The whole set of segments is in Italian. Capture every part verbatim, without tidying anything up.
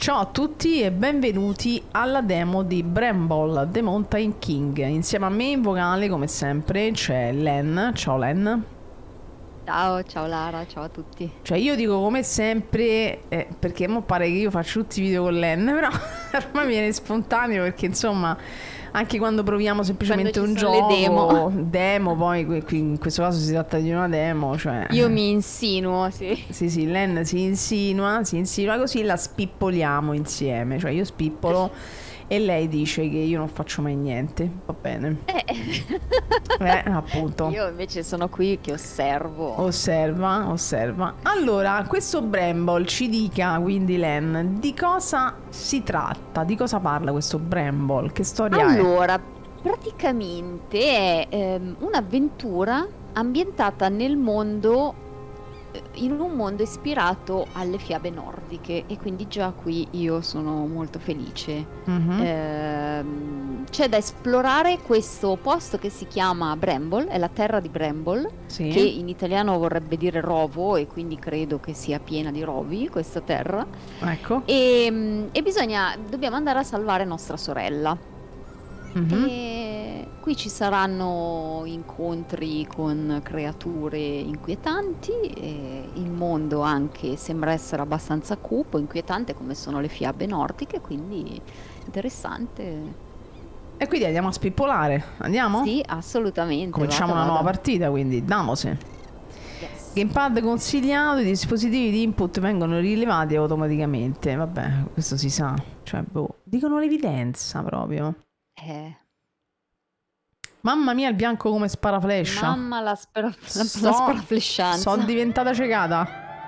Ciao a tutti e benvenuti alla demo di Bramble The Mountain King. Insieme a me in vocale, come sempre, c'è Len. Ciao Len. Ciao, ciao Lara, ciao a tutti. Cioè io dico come sempre, eh, perché mo pare che io faccio tutti i video con Len, però ormai mi viene spontaneo perché insomma, anche quando proviamo semplicemente Quando un ci sono le gioco, demo. demo, poi qui, qui in questo caso si tratta di una demo, cioè... Io mi insinuo, sì. Sì, sì, Len si insinua, si insinua così la spippoliamo insieme, cioè io spippolo e lei dice che io non faccio mai niente, va bene. Eh. Eh, appunto. Io invece sono qui che osservo. Osserva, osserva. Allora, questo Bramble ci dica, quindi Len, di cosa si tratta? Di cosa parla questo Bramble? Che storia è? Allora, praticamente è ehm, un'avventura ambientata nel mondo, eh, in un mondo ispirato alle fiabe nordiche e quindi già qui io sono molto felice. Mhm, Ehm, c'è da esplorare questo posto che si chiama Bramble, è la terra di Bramble, sì. che in italiano vorrebbe dire rovo e quindi credo che sia piena di rovi questa terra. Ecco. E, mm, e bisogna, dobbiamo andare a salvare nostra sorella. Mhm. E qui ci saranno incontri con creature inquietanti e il mondo anche sembra essere abbastanza cupo, inquietante come sono le fiabe nordiche, quindi interessante. E quindi andiamo a spippolare. Andiamo? Sì, assolutamente. Cominciamo vada, una nuova vada. partita, quindi damose. Yes. Gamepad consigliato, i dispositivi di input vengono rilevati automaticamente. Vabbè, questo si sa. Cioè, boh, dicono l'evidenza proprio. Eh, Mamma mia, il bianco come sparaflescia. mamma la, spera, la, la So, sparaflescianza. sono diventata ciecata.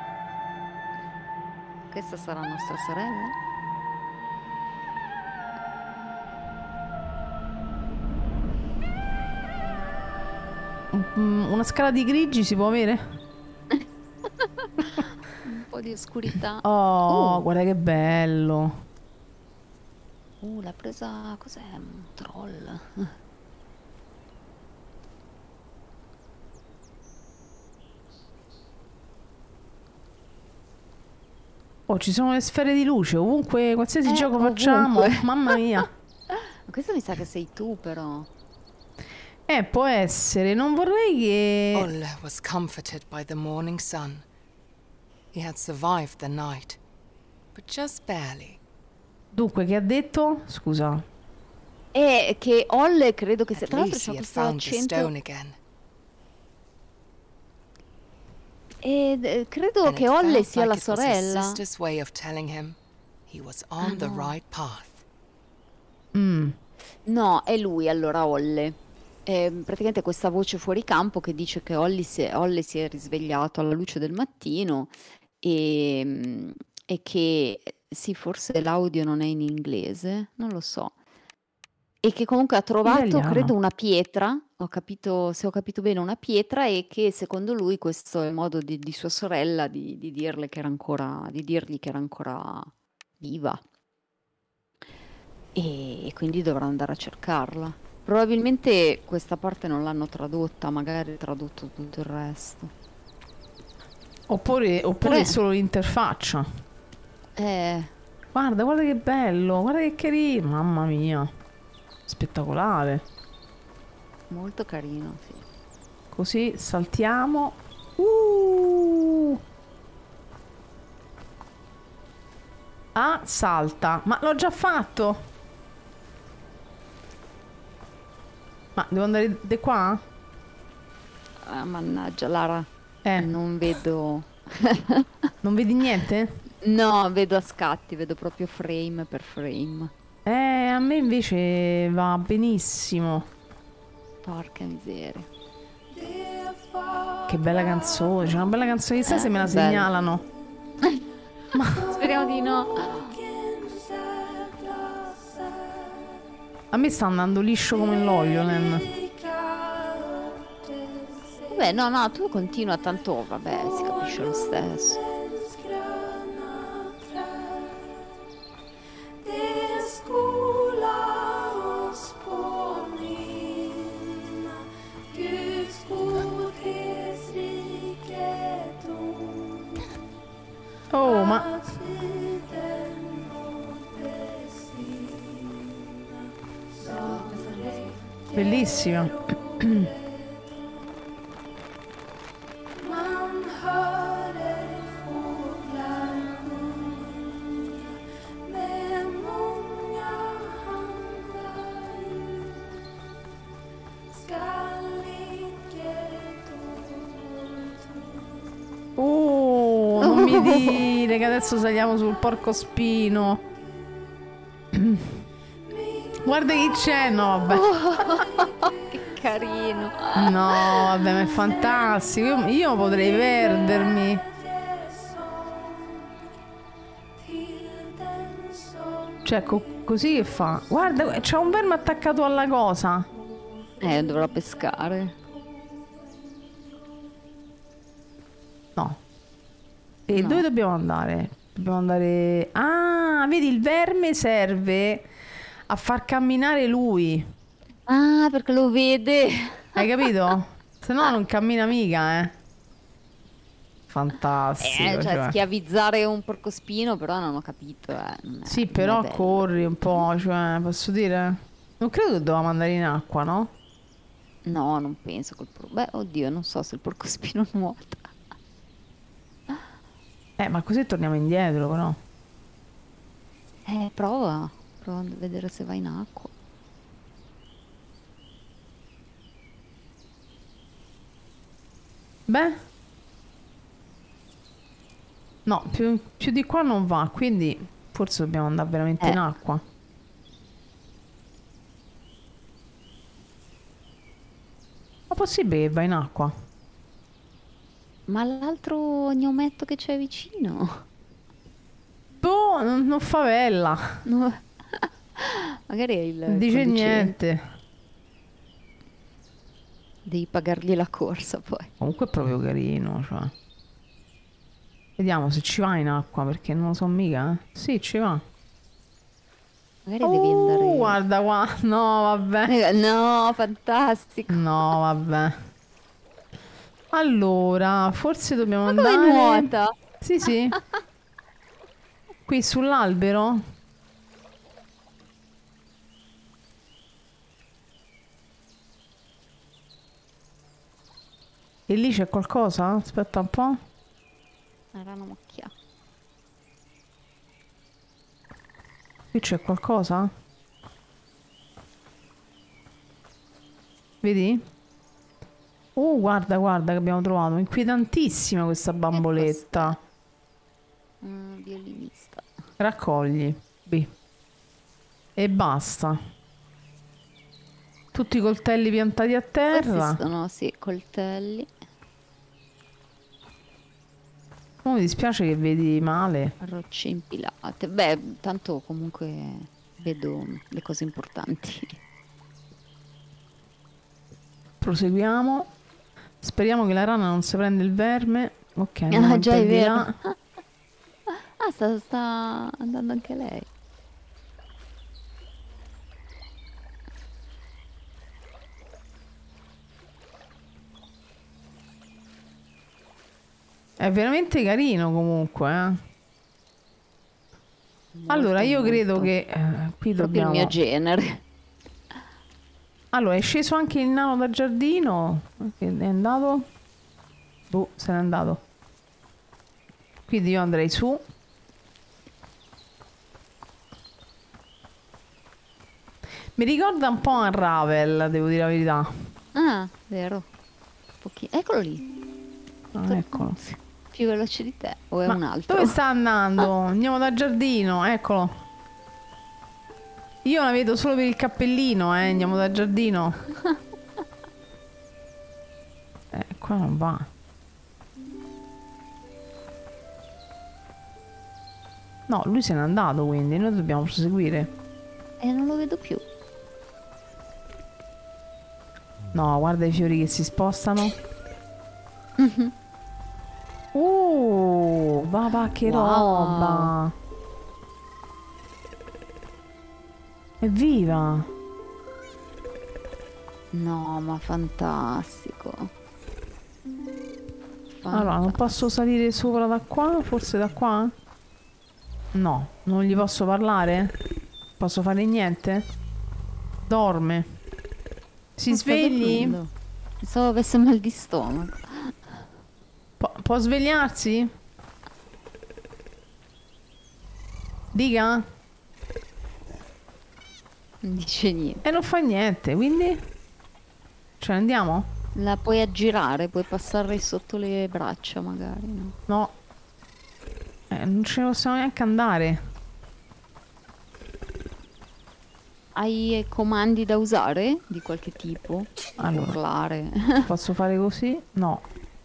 Questa sarà nostra sorella? Mm, Una scala di grigi si può avere? Un po' di oscurità. Oh, Uh, guarda che bello. uh, l'ha presa. Cos'è? Un troll. Oh, ci sono le sfere di luce ovunque, qualsiasi Eh, gioco facciamo. ovunque. Mamma mia. Questo mi sa che sei tu, però. Eh, può essere. Non vorrei che... Olle was comforted by the morning sun. He had survived the night, but just barely. Dunque, che ha detto? Scusa. E che Olle credo che sia. At Tra l'altro least c'ha he had questo found the stone accento. again. E eh, credo And che it Olle felt sia like la it was his sorella. sister's way of telling him he was Ah, on the no. right path. Mm. No, è lui allora Olle. È praticamente questa voce fuori campo che dice che Ollie si è, Olle si è risvegliato alla luce del mattino e, mm, e che sì, forse l'audio non è in inglese, non lo so. E che comunque ha trovato, credo, Italiano. una pietra, ho capito, se ho capito bene, una pietra e che secondo lui questo è il modo di, di sua sorella di, di dirle che era ancora, di dirgli che era ancora viva. E, e quindi dovrà andare a cercarla. Probabilmente questa parte non l'hanno tradotta, magari tradotto tutto il resto. Oppure, oppure Però è è, solo l'interfaccia. è Guarda, guarda che bello. Guarda che carino. Mamma mia. Spettacolare. molto carino, sì. Così saltiamo. Uh! Ah, salta. Ma l'ho già fatto. Ma devo andare di qua? Ah, mannaggia, Lara, Eh, non vedo... non vedi niente? No, vedo a scatti, vedo proprio frame per frame. Eh, a me invece va benissimo. Porca miseria. Che bella canzone. C'è una bella canzone. Chissà se Eh, me la bella. segnalano. Speriamo di no. A me sta andando liscio come l'olio, Len. Vabbè, no, no, tu continua, tanto, vabbè, si capisce lo stesso. Oh, ma... Bellissima. Oh, non mi dire che adesso saliamo sul porcospino. Guarda chi c'è, no vabbè. Oh, che carino. No vabbè, ma è fantastico. Io, io potrei perdermi. Cioè co così che fa? Guarda, c'è un verme attaccato alla cosa. Eh, dovrà pescare. No. E No. dove dobbiamo andare? Dobbiamo andare... Ah, vedi, il verme serve a far camminare lui. Ah, perché lo vede. Hai capito? Se no non cammina mica, eh. Fantastico. Eh, cioè, cioè. schiavizzare un porcospino, però non ho capito. Eh. non è- Sì, non è però bello. corri un po', cioè, posso dire? Non credo che dovevamo andare in acqua, no? No, non penso col por- Beh, oddio, non so se il porcospino nuota. Eh, ma così torniamo indietro, però. Eh, prova. Prova a vedere se va in acqua. Beh. No, più, più di qua non va, quindi forse dobbiamo andare veramente Eh. in acqua. Ma possibile che va in acqua? Ma l'altro gnometto che c'è vicino? Boh, non, non favella. No. Magari è il Non dice conducente. niente. Devi pagargli la corsa poi. Comunque è proprio carino, cioè. Vediamo se ci va in acqua, perché non lo so mica, eh. Sì, ci va. Magari devi Oh, andare... guarda qua. No, vabbè. Eh, No, fantastico. No, vabbè. Allora, forse dobbiamo Ma come andare... nuota? Sì, sì. Qui sull'albero? E lì c'è qualcosa? Aspetta un po'. Era una macchia. Qui c'è qualcosa? Vedi? Oh, guarda, guarda che abbiamo trovato. Inquietantissima questa bamboletta. Un violinista. Raccogli. B. E basta. Tutti i coltelli piantati a terra. Questi sono, sì, coltelli. Oh, mi dispiace che vedi male. Rocce impilate. Beh, tanto comunque vedo le cose importanti. Proseguiamo. Speriamo che la rana non si prenda il verme. Ok, Ah, andiamo già un po' è di vero. là. Ah, sta, sta andando anche lei. È veramente carino comunque, eh. Molto, Allora, io credo molto. che eh, qui Proprio dobbiamo... il mio genere. Allora, è sceso anche il nano da giardino. Che è andato? Boh, se n'è andato. Quindi io andrei su. Mi ricorda un po' Unravel, devo dire la verità. Ah, vero. Pochi- Eccolo lì. Ah, eccolo. Più veloce di te. O è Ma un altro? dove sta andando? Andiamo da giardino, eccolo. Io la vedo solo per il cappellino, eh. Andiamo da giardino. Eh, qua non va. No, lui se n'è andato, quindi noi dobbiamo proseguire. E non lo vedo più. No, guarda i fiori che si spostano. Uh, va, va, che Wow. roba. Evviva. No, ma fantastico. Allora, non posso salire sopra da qua? Forse da qua? No, non gli posso parlare? Posso fare niente? Dorme. Si Non sta svegli? dormendo. Pensavo avesse mal di stomaco. Po- può svegliarsi? Dica? Non dice niente. E non fa niente, quindi? Ce ne andiamo? La puoi aggirare, puoi passare sotto le braccia magari, no? No. Eh, non ce ne possiamo neanche andare. Hai eh, comandi da usare di qualche tipo? Allora. Urlare. Posso fare così? No.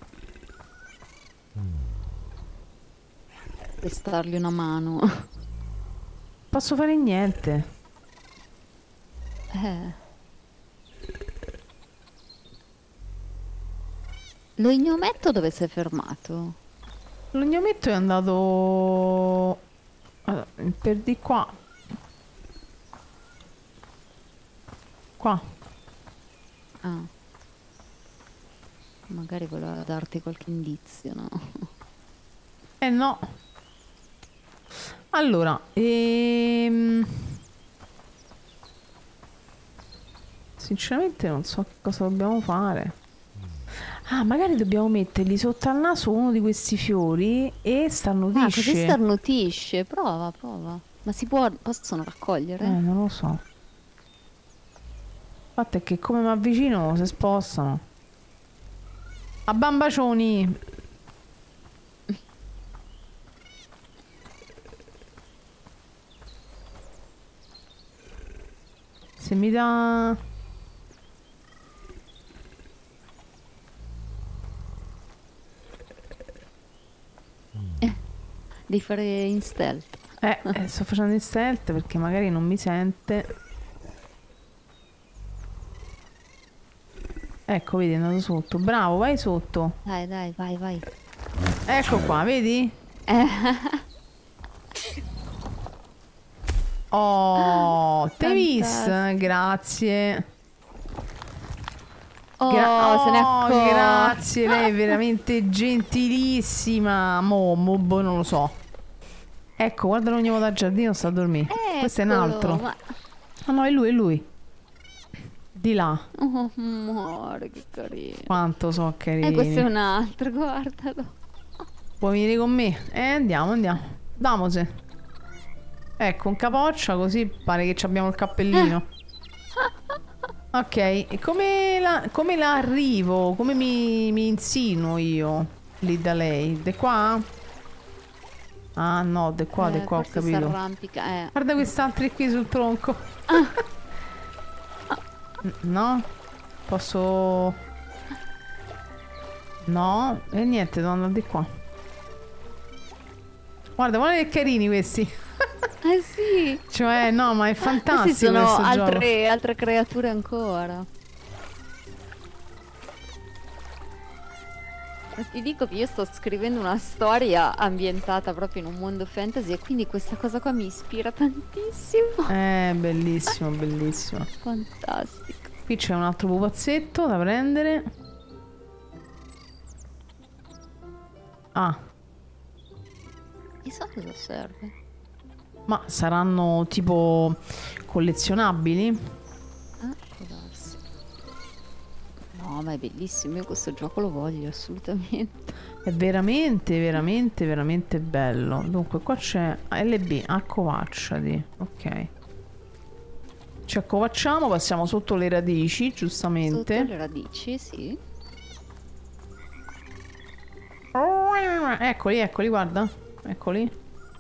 Prestargli una mano. Posso fare niente. Eh. Lo ignometto dove si è fermato? Lo gnometto è andato... allora, per di qua. Qua. Ah. Magari voleva darti qualche indizio, no? Eh no. Allora, ehm... sinceramente non so che cosa dobbiamo fare. Ah, magari dobbiamo mettergli sotto al naso uno di questi fiori e Ah, starnutisce. così starnutisce. Prova, prova. Ma si può... possono raccogliere? Eh, non lo so. Il fatto è che come mi avvicino si spostano. A bambacioni! Se mi dà... Devi fare in stealth. Eh, eh, sto facendo il stealth perché magari non mi sente. Ecco, vedi, è andato sotto. Bravo, vai sotto. Dai, dai, vai, vai. Ecco qua, vedi? Oh, Tevis, Fantastico. grazie. Oh, Gra- se ne oh, accorge. grazie, lei è veramente gentilissima. Mo, mo, boh, non lo so. Ecco, guarda l'ognomo da giardino, sta a dormire. Questo è un Eccolo, altro. ma... Ah no, è lui, è lui. Di là. Oh, amore, che carino. Quanto so carino. E questo è un altro, guardalo. Vuoi venire con me? Eh, andiamo, andiamo. Damose. Ecco, un capoccia, così pare che ci abbiamo il cappellino. Ok, e come la, come la arrivo? Come mi, mi insinuo io lì da lei? De qua? Ah no, de qua, de Eh, qua, ho forse capito. s'arrampica, eh. Guarda quest'altri qui sul tronco. N- No? Posso... No? E niente, devo andare di qua. Guarda, guarda che carini questi. Eh sì. Cioè, no, ma è Questi fantastico sono questo gioco. altre, altre creature ancora. E ti dico che io sto scrivendo una storia ambientata proprio in un mondo fantasy e quindi questa cosa qua mi ispira tantissimo. Eh, bellissimo, bellissimo. Fantastico. Qui c'è un altro pupazzetto da prendere. Ah, Chissà cosa serve. ma saranno tipo collezionabili? Ah, può darsi. No, ma è bellissimo, io questo gioco lo voglio assolutamente. È veramente, veramente, veramente bello. Dunque, qua c'è L B, accovacciati. Ok. Ci accovacciamo, passiamo sotto le radici, giustamente. Sotto le radici, sì. Eccoli, eccoli, guarda. Eccoli.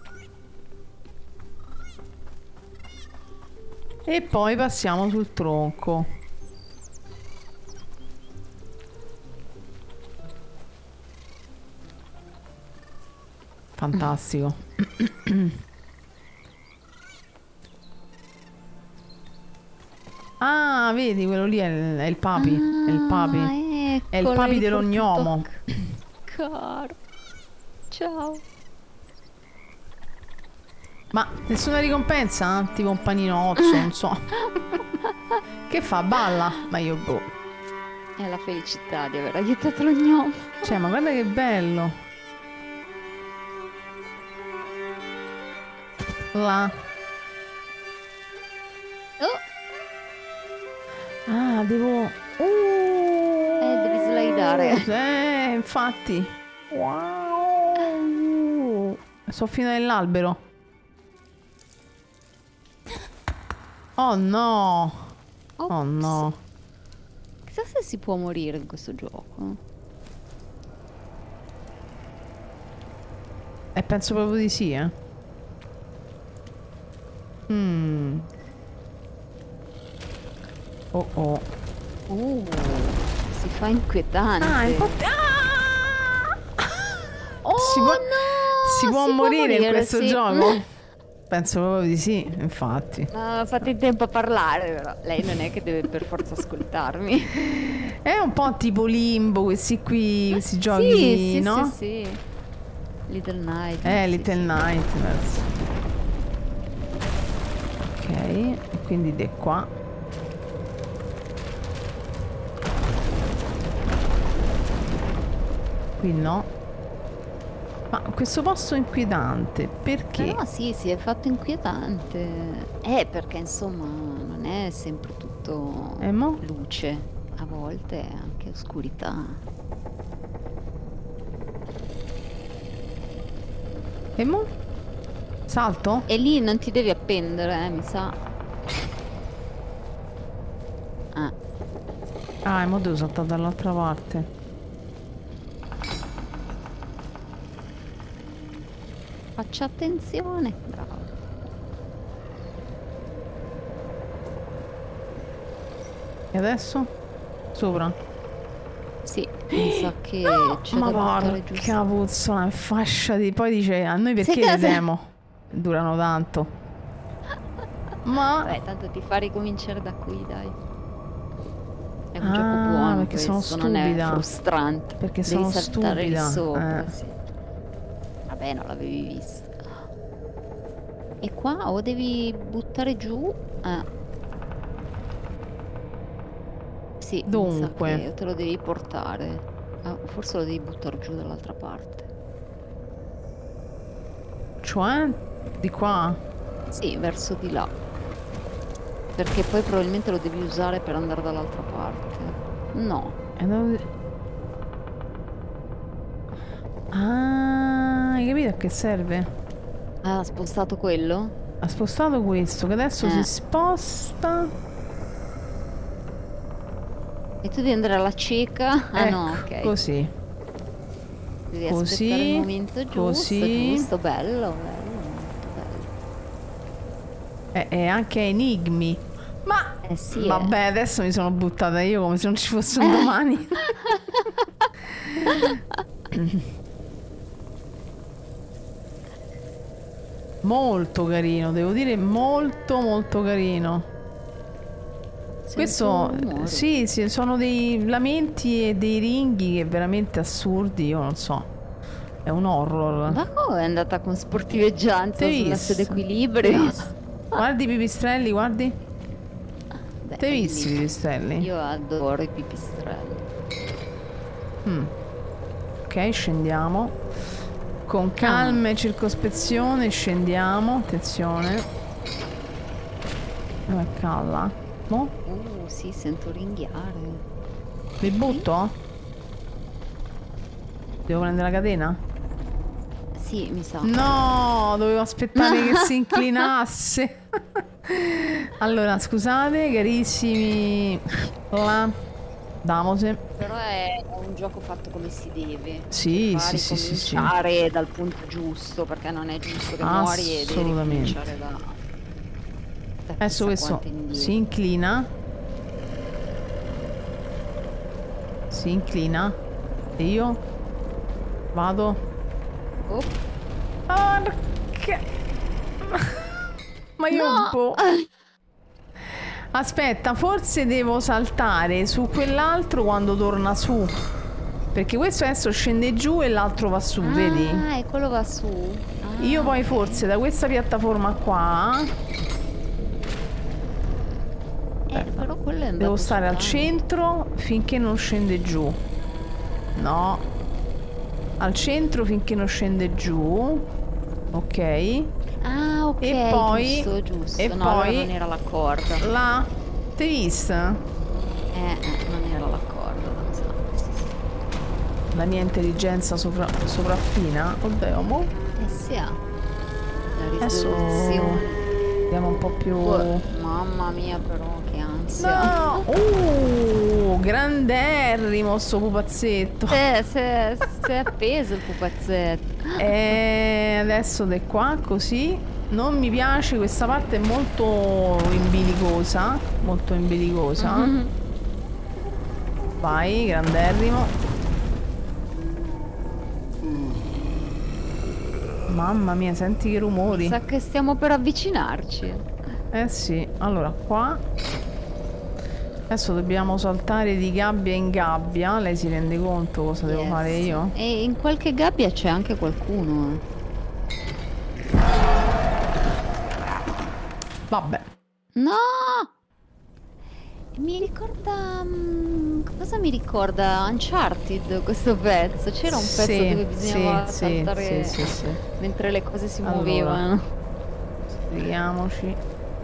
E poi passiamo sul tronco. Fantastico. Ah, vedi, quello lì è il, è il papi. È il papi. Ah, È il eccolo, papi hai dell'ognomo. riportato- Caro. Ciao. Ma nessuna ricompensa? Tipo un paninozzo, non so. Che fa? Balla? Ma io boh. È la felicità di aver aiutato lo gnomo. Cioè, ma guarda che bello. Là. Oh, Ah, devo... Uh, Eh, devi slidare. Eh, infatti. Wow. Sono fino nell'albero. Oh no. Oh Ops. no. Chissà se si può morire in questo gioco. E penso proprio di sì, eh. Mm. Oh oh. Uh, si fa inquietante. Ah, è un po'... Ah! Oh si può, no! si può si morire in questo sì. gioco? Mm. Penso proprio di sì, infatti. Ah, fate in tempo a parlare, però. Lei non è che deve per forza ascoltarmi. È un po' tipo Limbo, questi qui, questi giochi, Sì, sì, no? sì, sì. Little Night. Eh, sì, Little sì. Nightmares. Ok, quindi di qua. Qui no. Ma questo posto è inquietante, perché? Però sì, si è fatto inquietante. Eh, perché insomma non è sempre tutto E mo? luce, a volte è anche oscurità. E mo? Salto? E lì non ti devi appendere, eh, mi sa. Ah, Ah, e mo devo saltare dall'altra parte. faccia attenzione. Bravo. E adesso? Sopra? Sì, mi sa che c'è Ma da buttare giù. porca puzzola, fascia di... Poi dice, a noi perché Sì, le cosa? demo? Durano tanto. Ma... Vabbè, tanto ti fa ricominciare da qui, dai. È un Ah, gioco buono perché sono questo, non è stupida. frustrante. Perché Devi sono saltare lì stupida, sopra, eh. sì. Vabbè, non l'avevi vista. E qua o devi buttare giù? Ah. Sì, mi sa Dunque. che te lo devi portare. Ah, forse lo devi buttare giù dall'altra parte. Cioè? Di qua? Sì, verso di là. Perché poi probabilmente lo devi usare per andare dall'altra parte. No. E dove... Ah, hai capito a che serve? Ah, ha spostato quello? Ha spostato questo, che adesso Eh. si sposta... E tu devi andare alla cieca? Ah Ecco, no, ok. così. Devi così, aspettare il momento giusto, così. giusto, bello, bello, molto bello. E, e anche enigmi. Ma... Eh sì, Vabbè, eh. adesso mi sono buttata io come se non ci fosse un domani. Molto carino, devo dire molto molto carino. Sento Questo, rumori. sì, sì, sono dei lamenti e dei ringhi che veramente assurdi, io non so. È un horror. Ma come è andata con sportiveggianza T'hai sulla visto? sede equilibrio? T'hai visto? Guardi i pipistrelli, guardi. Beh, T'hai visto i bellissimo. pipistrelli? Io adoro i pipistrelli. Mm. Ok, scendiamo. Con calma e circospezione scendiamo. Attenzione. Dove calla? Mo? Uh, sì, sento ringhiare. Mi butto? Devo prendere la catena? Sì, mi sa. No, dovevo aspettare che si inclinasse. Allora, scusate, carissimi. La damose. Però è un gioco fatto come si deve. Sì, Fa sì, sì, sì, sì. ricominciare dal punto giusto, perché non è giusto che muori e devi Assolutamente. ricominciare da, da Adesso chissà questo quanto indietro. si inclina. Si inclina. E io vado. Oh, Porca. Ma io no! boh. Aspetta, forse devo saltare su quell'altro quando torna su. Perché questo adesso scende giù e l'altro va su, Ah, vedi? e quello va su. Ah, Io poi ok. forse da questa piattaforma qua Eh, però quello è andato devo su stare al tanto. centro finché non scende giù. No. Al centro finché non scende giù. Ok. Ah, ok, E poi- giusto, giusto. e No, poi- allora non era la corda. La... T'hai vista? Eh, eh, non era l'accordo, da so. La mia intelligenza sopra sopraffina? Oddio, mo? Eh sì, ah. La Adesso risoluzione. andiamo un po' più... Oh, mamma mia però, che ansia. No! Uh, granderrimo sto pupazzetto. Eh, si è, si è appeso il pupazzetto. E adesso da qua, così. Non mi piace, questa parte è molto imbilicosa. Molto imbilicosa. Mm-hmm. Vai, granderrimo. Mamma mia, senti che rumori. Sa che stiamo per avvicinarci. Eh sì, allora qua. Adesso dobbiamo saltare di gabbia in gabbia. Lei si rende conto cosa devo Yes. fare io? E in qualche gabbia c'è anche qualcuno. Vabbè. No! Mi ricorda... mm, cosa mi ricorda? Uncharted questo pezzo. C'era un pezzo Sì, dove bisognava sì, sì, saltare sì, sì, sì. mentre le cose si Allora. muovevano. Spieghiamoci.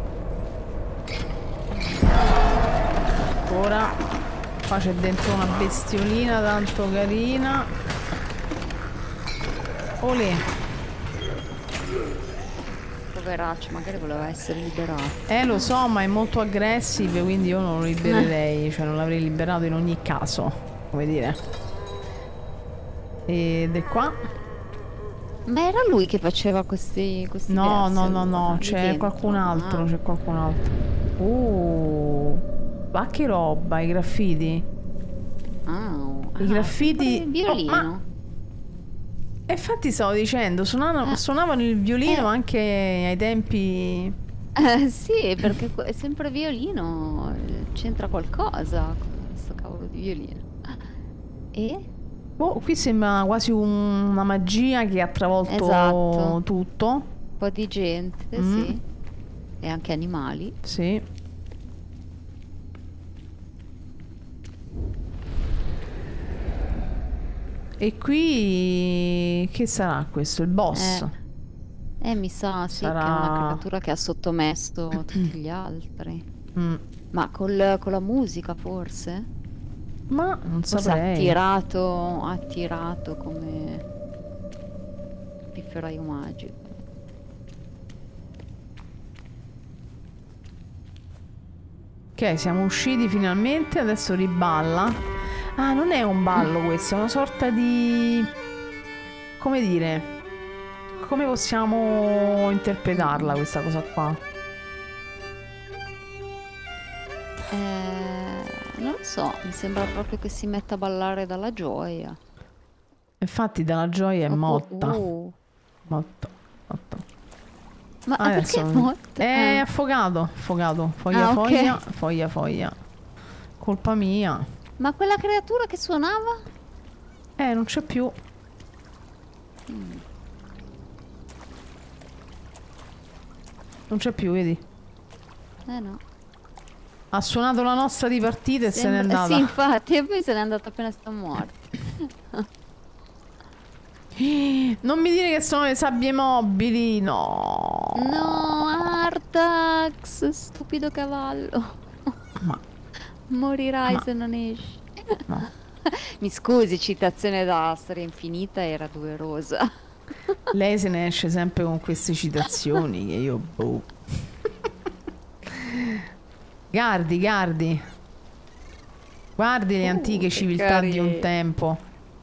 Ora qua c'è dentro una bestiolina tanto carina. Olè. Poveraccio, magari voleva essere liberato. Eh lo so, ma è molto aggressive, quindi io non lo libererei, cioè non l'avrei liberato in ogni caso, come dire. Ed è qua? Ma era lui che faceva questi, questi No, versi, no, no, allora, no, lì c'è dentro? qualcun altro, Ah. c'è qualcun altro. Uh, ma che roba, i graffiti. Ah, I ah, graffiti... sempre il violino. Oh, ma- E infatti stavo dicendo, suonavano, Eh. suonavano il violino Eh. anche ai tempi... Eh, sì, perché que- è sempre violino, eh, c'entra qualcosa con questo cavolo di violino. E? Oh, qui sembra quasi un- una magia che ha travolto Esatto. tutto. Un po' di gente, Mm. sì. E anche animali. Sì. E qui... che sarà questo? Il boss? Eh, mi sa, sì, che è Sarà- una creatura che ha sottomesso tutti gli altri. Mm. Ma col- con la musica, forse? Ma non Forse ha saprei. attirato, ha attirato come pifferaio magico. Ok, siamo usciti finalmente, adesso riballa. Ah, non è un ballo questo, è una sorta di... come dire... come possiamo interpretarla questa cosa qua? Eh, non lo so, mi sembra proprio che si metta a ballare dalla gioia. Infatti dalla gioia è Oppu- motta. uh, Motta, motta. ma Adesso perché motta? è Eh. affogato, affogato. Foglia, Ah, ok. foglia, foglia, foglia. Colpa mia. Ma quella creatura che suonava? Eh, non c'è più. Non c'è più, vedi? Eh no. Ha suonato la nostra di partita e se n'è Sembra- andata. Sì, infatti, e poi se n'è andata appena siamo morti. Non mi dire che sono le sabbie mobili, no. No, Artax, stupido cavallo. Ma Morirai Ma- se non esci. no. Mi scusi, citazione da Storia Infinita era doverosa. Lei se ne esce sempre con queste citazioni che io boh. Guardi, guardi. Guardi le Uh, antiche che civiltà di un carine. tempo.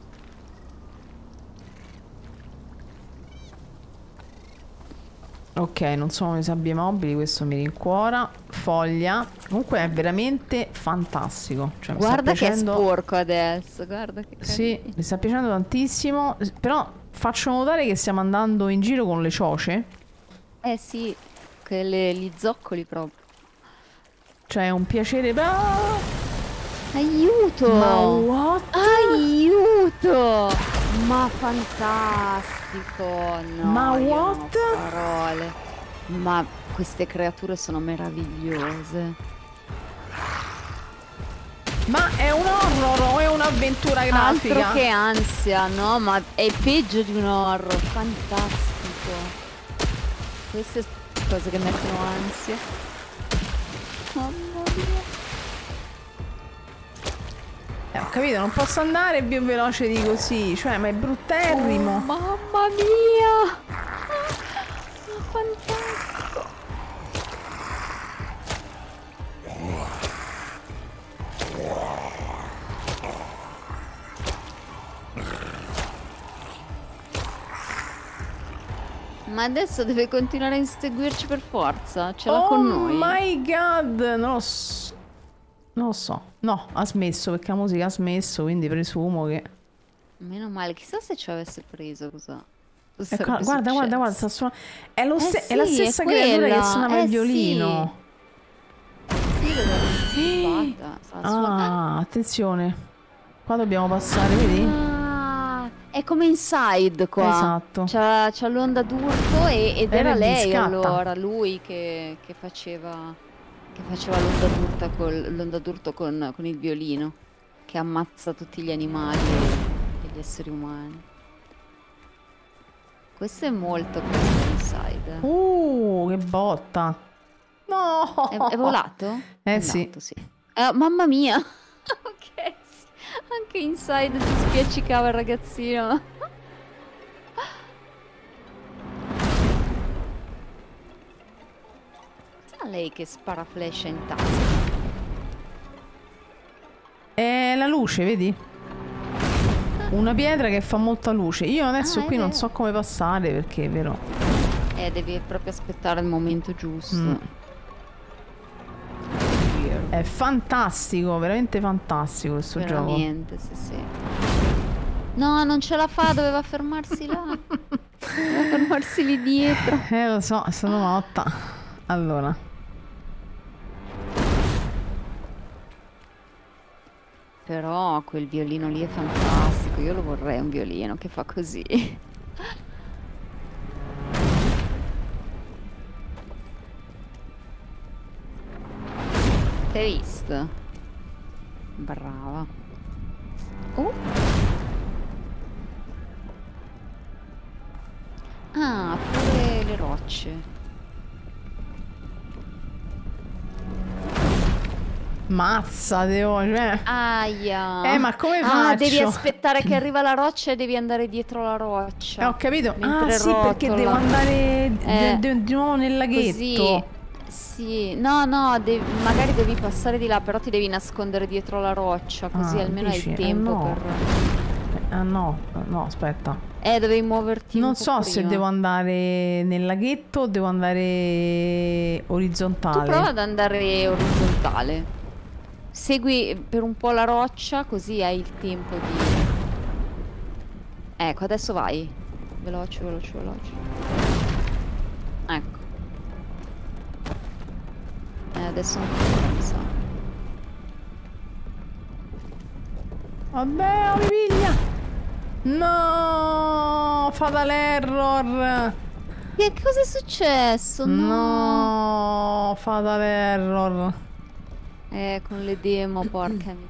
Ok, non sono le sabbie mobili, questo mi rincuora. Foglia. Comunque è veramente fantastico. Cioè, mi sta Guarda che è piacendo- sporco adesso, guarda che Sì, carino. mi sta piacendo tantissimo. Però faccio notare che stiamo andando in giro con le cioce. Eh sì, quelle, gli zoccoli proprio. Cioè è un piacere. Ah! Aiuto! Ma what? Aiuto! Ma fantastico! No, Ma io non ho what? parole. Ma queste creature sono meravigliose. Ma è un horror o è un'avventura grafica? Altro che ansia, no? Ma è peggio di un horror. Fantastico. Queste sono cose che mettono ansia. Mamma mia. Eh, ho capito, non posso andare più veloce di così. Cioè, ma è brutterrimo. Oh, mamma mia! Ah, fantastico! Ma adesso deve continuare a inseguirci per forza. Ce l'ha Oh con noi. my god, non lo so. Non lo so. No, ha smesso perché la musica ha smesso, quindi presumo che... Meno male, chissà se ci avesse preso cosa. cosa Ecco, sarebbe guarda, guarda, guarda, successo. sta suonando. È, lo Eh ste- sì, è la è stessa creatura quella. che suonava Eh il violino. Sì, deve Ah, attenzione. Qua dobbiamo passare, vedi? Ah, è come Inside qua. Esatto. C'ha, c'ha l'onda d'urto e- ed E era lì lei scatta. allora, lui che, che faceva, che faceva l'onda d'urto col, l'onda d'urto con, con il violino, che ammazza tutti gli animali e gli esseri umani. Questo è molto come Inside. Uh, che botta. No! È, è volato? Eh È sì. andato, sì. Eh, mamma mia! Ok, sì. Anche Inside si spiaccicava il ragazzino. Cos'ha lei che spara flash in tasca? È la luce, vedi? Una pietra che fa molta luce. Io adesso Ah, è qui non vero. so come passare perché, vero? Eh, devi proprio aspettare il momento giusto. Mm. È fantastico, veramente fantastico questo gioco. Veramente, sì, sì. No, non ce la fa, doveva fermarsi là. Doveva fermarsi lì dietro. Eh, lo so, sono morta. Allora. Però quel violino lì è fantastico, io lo vorrei un violino che fa così. T'hai visto? Brava. Oh. Ah, pure le rocce. Mazza, devo, cioè. Aia. Eh, ma come Ah, devi faccio? aspettare che arriva la roccia e devi andare dietro la roccia. Eh, ho capito. Mentre Ah, sì, perché rotola. devo andare di, Eh, di- di nuovo nel laghetto. Così. Sì, no, no, devi- magari devi passare di là, però ti devi nascondere dietro la roccia, così Ah, almeno dici? hai Eh, tempo no. per... Ah, no, no, aspetta. Eh, dovevi muoverti Non un po' so se prima. devo andare nel laghetto o devo andare Tu orizzontale. prova ad andare orizzontale. Segui per un po' la roccia, così hai il tempo di... Ecco, adesso vai. Veloce, veloce, veloce. Ecco. Eh, adesso non mi sa. Vabbè, mi piglia. No, fatal error. Che cosa è successo? No. No, fatal error. Eh, con le demo, porca miseria.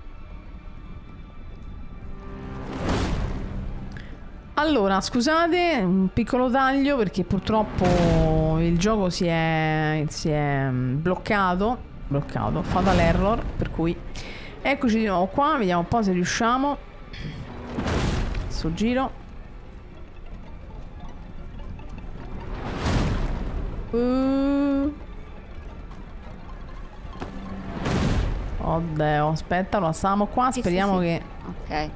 Allora, scusate, un piccolo taglio perché purtroppo il gioco si è, si è mm, bloccato, bloccato, fatal error, per cui eccoci di nuovo qua, vediamo un po' se riusciamo. Sto giro. Uh. Oddio, aspetta, lo stavamo qua, Sì, speriamo sì, sì. che... Ok.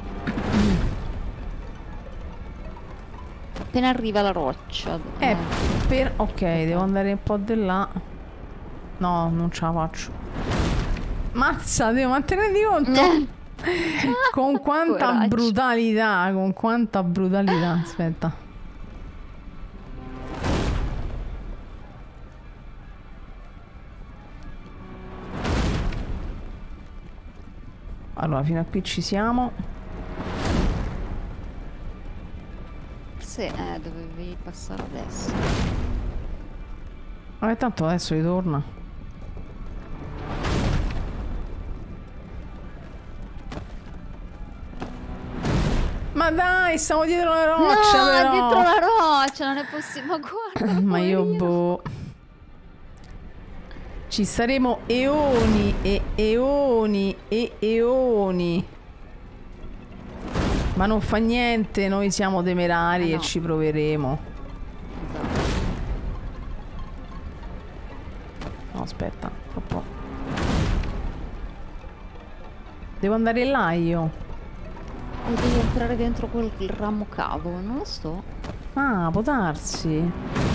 Appena arriva la roccia. Eh, per... Ok, devo andare un po' di là. No, non ce la faccio. Mazza, devo mantenere di conto. Eh. Con quanta Coraggio. brutalità, con quanta brutalità. Aspetta. Allora, fino a qui ci siamo. Sì, eh, dovevi passare adesso. Vabbè, tanto adesso ritorna. Ma dai, stiamo dietro la roccia, No, però. dietro la roccia, non è possibile. Ma guarda, Ma io poverino. boh. Ci staremo eoni e eoni e eoni. Ma non fa niente, noi siamo temerari Ah, e no. ci proveremo. Esatto. No, aspetta, troppo. Devo andare là io. E devi entrare dentro quel ramo cavo, non lo so. Ah, può darsi.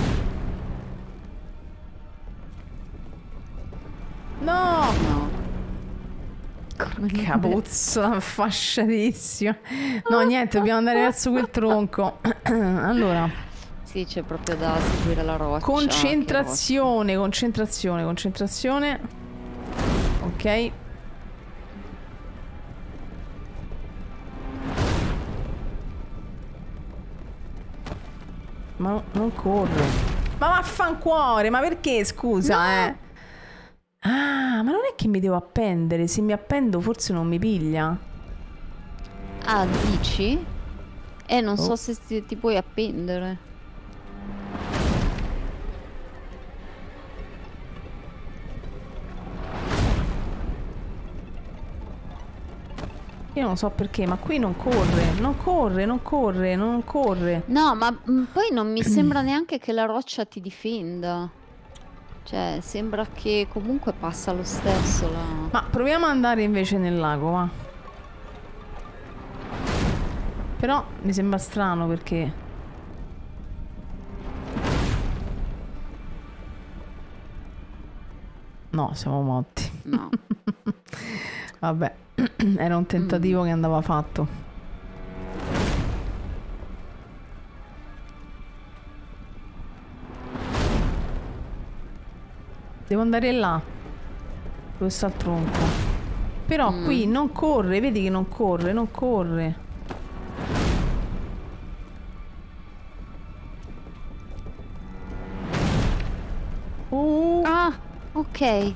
No! No. Come non- Capuzzo, fasciatissima. No, niente, dobbiamo andare verso quel tronco. Allora, Sì, c'è proprio da seguire la roccia. concentrazione, concentrazione, concentrazione. Ok. Ma non corre. Ma vaffancuore, ma perché, scusa, eh? Ah, ma non è che mi devo appendere. Se mi appendo forse non mi piglia. Ah, dici? Eh, non so Oh. se ti, ti puoi appendere. Io non so perché, ma qui non corre. Non corre, non corre, non corre. No, ma mm, poi non mi sembra neanche che la roccia ti difenda. Cioè, sembra che comunque passa lo stesso la... Ma proviamo ad andare invece nel lago, va. Però mi sembra strano perché... No, siamo morti. No. Vabbè, era un tentativo che andava fatto. Devo andare là. Dove sta il tronco? Però Mm. qui non corre, vedi che non corre, non corre. Uh, Ah, ok.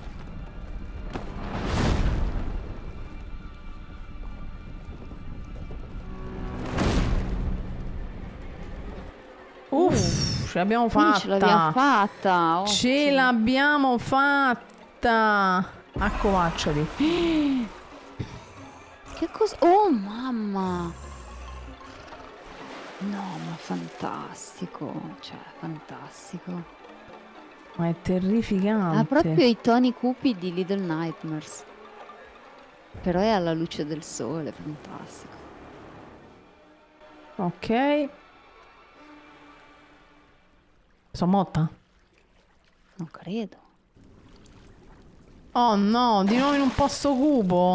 uff, ce l'abbiamo Quindi ce l'abbiamo fatta. fatta. Ce ottimo. l'abbiamo fatta. Accovacciati. Che cosa? Oh, mamma. No, ma fantastico. Cioè, fantastico. Ma è terrificante. Ha proprio i toni cupi di Little Nightmares. Però è alla luce del sole, fantastico. Ok. Sono morta? Non credo. Oh no, di nuovo in un posto cupo.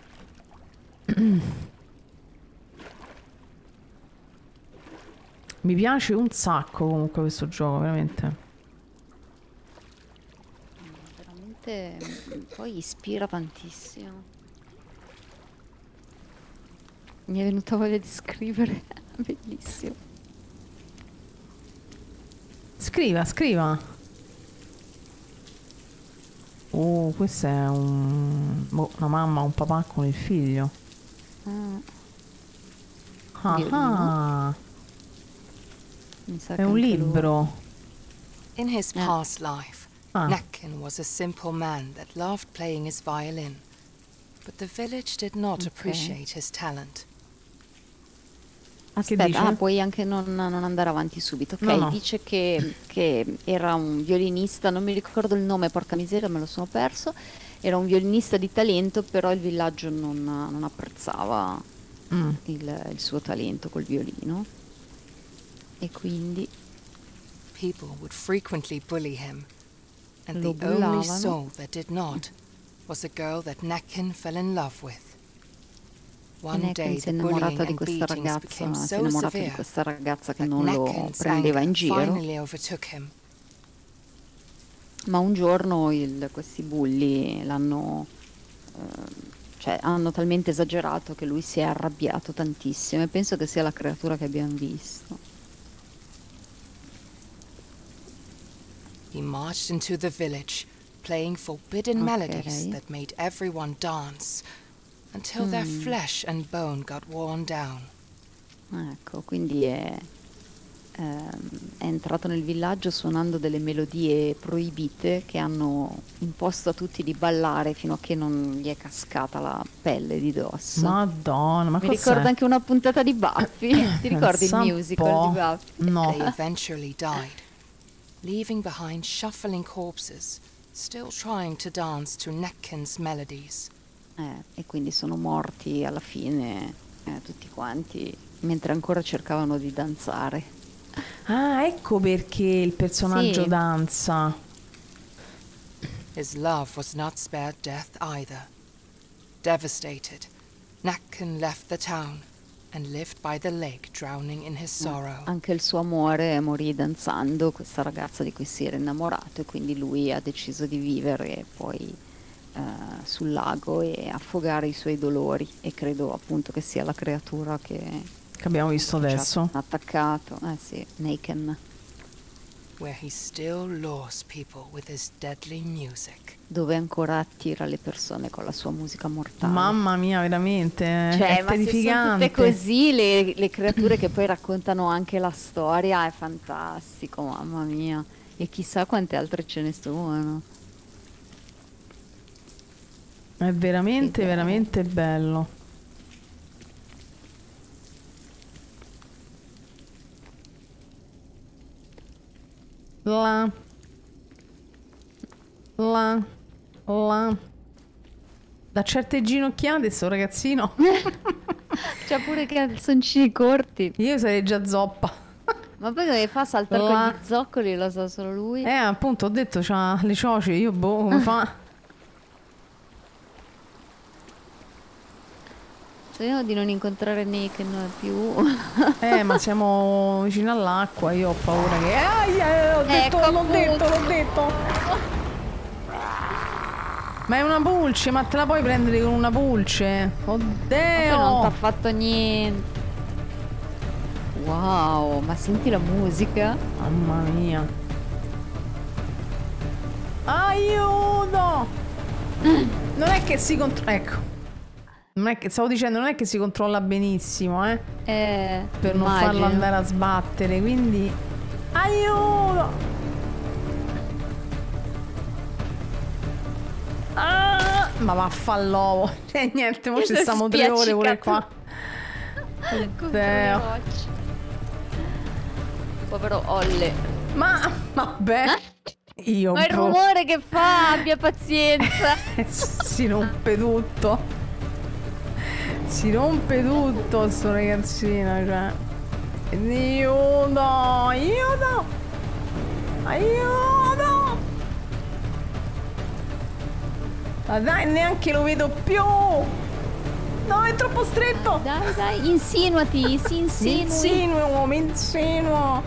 Mi piace un sacco comunque questo gioco, veramente. Veramente mm, poi ispira tantissimo. Mi è venuta voglia di scrivere. Bellissimo. Scriva, scriva. Oh, questo è un... boh, una mamma, un papà con il figlio. Ah, Ah, Violino. ah, mi sa è che un anche lui- libro. In his Yeah. past life, Ah. Necken was a simple man that loved playing his violin. But the village did not Okay. appreciate his talent. Aspetta, dice? ah, puoi anche non, non andare avanti subito. Ok, No, no. dice che, che era un violinista, non mi ricordo il nome, porca miseria, me lo sono perso. Era un violinista di talento, però il villaggio non, non apprezzava Mm. il, il suo talento col violino. E quindi People would frequently bully him. And Lo the only bullavano. soul that did not was a girl that Necken fell in love with. One Necken day si è the bullying innamorata di and questa beatings ragazza, became si è so innamorato di severe questa ragazza che that non lo Necken's prendeva in anger giro. finally overtook him. Ma un giorno il- questi bulli l'hanno, ehm, cioè hanno talmente esagerato che lui si è arrabbiato tantissimo e penso che sia la creatura che abbiamo visto. He marched into the village, playing forbidden melodies Okay. that made everyone dance, until their flesh and bone got worn down. Ecco, quindi è, ehm, è entrato nel villaggio suonando delle melodie proibite che hanno imposto a tutti di ballare fino a che non gli è cascata la pelle di dosso. Madonna, ma Mi cos'è? ricorda anche una puntata di Buffy. Ti ricordi il Pensa un musical po'. di Buffy? No. They eventually died, leaving behind shuffling corpses, still trying to dance to Nekken's melodies. Eh, e quindi sono morti alla fine eh, tutti quanti, mentre ancora cercavano di danzare. Ah, ecco perché il personaggio Sì. danza. His love was not spared death either. Devastated, Nekken left the town and lived by the lake, drowning in his sorrow. Anche il suo amore morì danzando, questa ragazza di cui si era innamorato, e quindi lui ha deciso di vivere poi eh, sul lago e affogare i suoi dolori, e credo appunto che sia la creatura che Che abbiamo visto ci ha adesso. attaccato. Eh sì, Nekken, Where he still lures people with his deadly music. dove ancora attira le persone con la sua musica mortale. Mamma mia, veramente. Cioè, è ma se sono terrificante. tutte così le, le creature che poi raccontano anche la storia, è fantastico, mamma mia. E chissà quante altre ce ne sono. È veramente, Che bello. veramente bello. La. La. La. Da certe ginocchiate sto ragazzino. C'ha pure i calzoncini corti. Io sarei già zoppa. Ma poi come fa a saltare La- con gli zoccoli? Lo sa solo lui. Eh, appunto, ho detto, c'ha le cioce, io boh, come fa? Speriamo di non incontrare Nekken più. Eh, ma siamo vicino all'acqua, io ho paura che... Ai, ai, l'ho detto, Ecco, l'ho detto, appunto. l'ho detto. Ma è una pulce, ma te la puoi prendere con una pulce? Poi non ti Oddio! ha fatto niente. Wow, ma senti la musica? Mamma mia. Aiuto! Non è che si controlla... Ecco. Non è che, stavo dicendo, non è che si controlla benissimo, eh? Eh, Per non farlo immagino. andare a sbattere, quindi... Aiuto! Ah, ma vaffanlovo. Cioè niente, mo Io ci sono stiamo tre ore pure qua. Contro Oddio. le rocce. Povero Olle. Ma, vabbè. Io Ma il boh. rumore che fa, abbia pazienza. Si rompe tutto. Si rompe tutto sto ragazzino, cioè. Aiuto! Aiuto! Aiuto! Ma dai, neanche lo vedo più! No, è troppo stretto! Dai, dai, insinuati, si Mi insinui. insinuo, mi insinuo!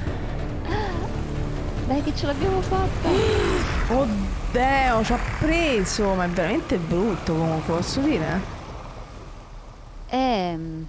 Dai che ce l'abbiamo fatta. Oddio, ci ha preso! Ma è veramente brutto comunque, posso dire? Ehm.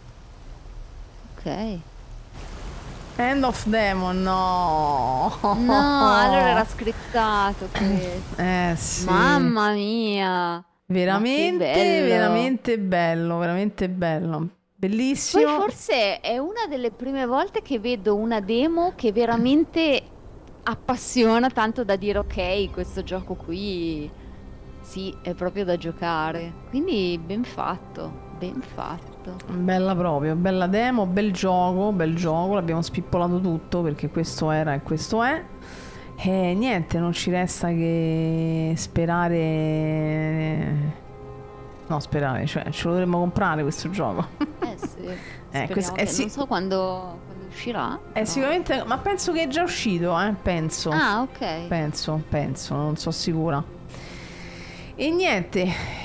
Ok. End of Demon, no! No, allora era scriptato questo. Eh sì. Mamma mia. Veramente, Ma che bello. veramente bello, veramente bello. Poi Bellissimo. forse è una delle prime volte che vedo una demo che veramente appassiona tanto da dire ok, questo gioco qui sì, è proprio da giocare. Quindi ben fatto, ben fatto. Bella proprio, bella demo, bel gioco, bel gioco, l'abbiamo spippolato tutto perché questo era e questo è. E niente, non ci resta che sperare... No, sperare, cioè ce lo dovremmo comprare questo gioco. Eh sì, Eh, speriamo questo- eh che- sì. non so quando, quando uscirà. È però- sicuramente... Ma penso che è già uscito, eh, penso. Ah, ok. Penso, penso, non so sicura. E niente,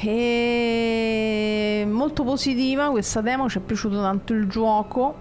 e... molto positiva questa demo, ci è piaciuto tanto il gioco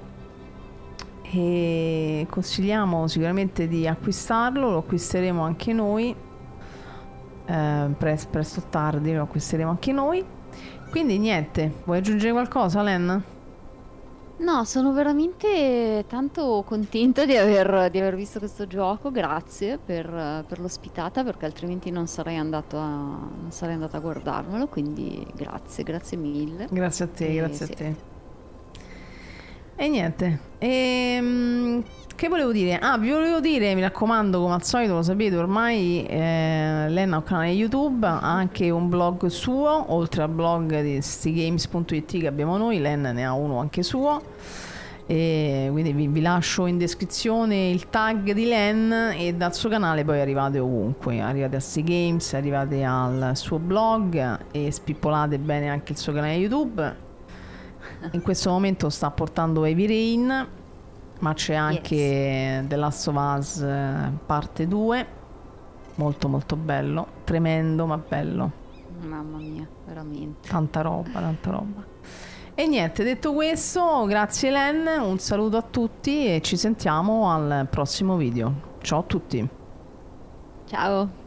e consigliamo sicuramente di acquistarlo, lo acquisteremo anche noi, eh, pres- presto o tardi lo acquisteremo anche noi. Quindi niente, vuoi aggiungere qualcosa, Len? No, sono veramente tanto contenta di aver, di aver visto questo gioco, grazie per, per l'ospitata, perché altrimenti non sarei andato a, non sarei andata a guardarmelo, quindi grazie, grazie mille. Grazie a te, Eh, grazie sì. a te. E niente. Ehm... Che volevo dire? Ah, vi volevo dire, mi raccomando, come al solito, lo sapete ormai, eh, Len ha un canale YouTube, ha anche un blog suo, oltre al blog di stigames punto it che abbiamo noi, Len ne ha uno anche suo. E quindi vi, vi lascio in descrizione il tag di Len e dal suo canale poi arrivate ovunque, arrivate a Stigames, arrivate al suo blog e spippolate bene anche il suo canale YouTube. In questo momento sta portando Heavy Rain, ma c'è anche yes. The Last of Us parte due, molto molto bello, tremendo ma bello. Mamma mia, veramente. Tanta roba, tanta roba. E niente, detto questo, grazie Len, un saluto a tutti e ci sentiamo al prossimo video. Ciao a tutti. Ciao.